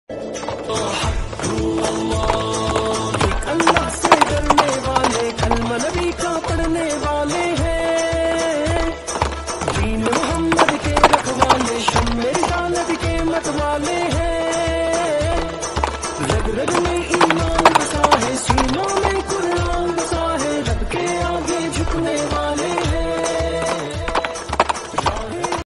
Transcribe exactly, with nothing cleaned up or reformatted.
अल्लाह से डरने वाले कलमा नबी का पढ़ने वाले हैं, दीन मोहम्मद के रखवाले, शम्मे रिसालत के मत वाले हैं। रग रग में ईमान बसा है, सीनों